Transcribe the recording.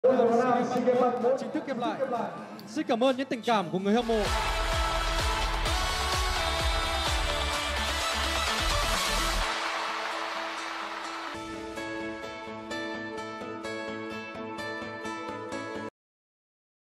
SEA Games 31 chính thức khép lại. Xin cảm ơn những tình cảm của người hâm mộ